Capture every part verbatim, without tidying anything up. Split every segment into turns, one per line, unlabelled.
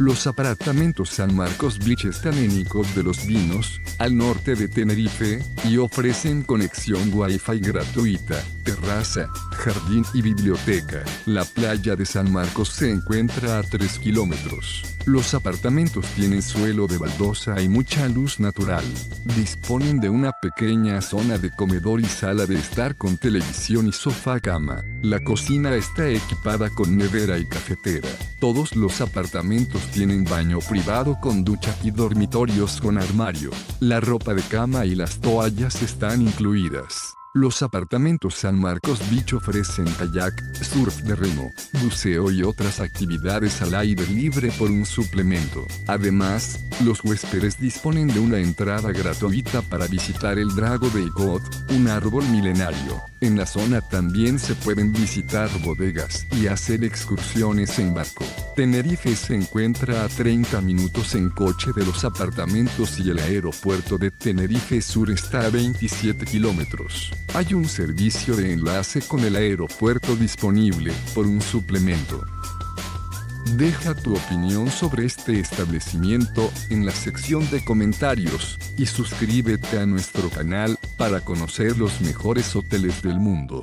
Los apartamentos San Marcos Beach están en Icod de los Vinos, al norte de Tenerife, y ofrecen conexión Wi-Fi gratuita, terraza, jardín y biblioteca. La playa de San Marcos se encuentra a tres kilómetros. Los apartamentos tienen suelo de baldosa y mucha luz natural. Disponen de una pequeña zona de comedor y sala de estar con televisión y sofá-cama. La cocina está equipada con nevera y cafetera. Todos los apartamentos tienen baño privado con ducha y dormitorios con armario. La ropa de cama y las toallas están incluidas. Los apartamentos San Marcos Beach ofrecen kayak, surf de remo, buceo y otras actividades al aire libre por un suplemento. Además, los huéspedes disponen de una entrada gratuita para visitar el Drago de Icod, un árbol milenario. En la zona también se pueden visitar bodegas y hacer excursiones en barco. Tenerife se encuentra a treinta minutos en coche de los apartamentos y el aeropuerto de Tenerife Sur está a veintisiete kilómetros. Hay un servicio de enlace con el aeropuerto disponible por un suplemento. Deja tu opinión sobre este establecimiento en la sección de comentarios y suscríbete a nuestro canal para conocer los mejores hoteles del mundo.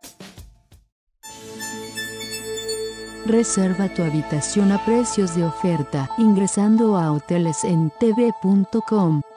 Reserva tu habitación a precios de oferta ingresando a hoteles en t v punto com.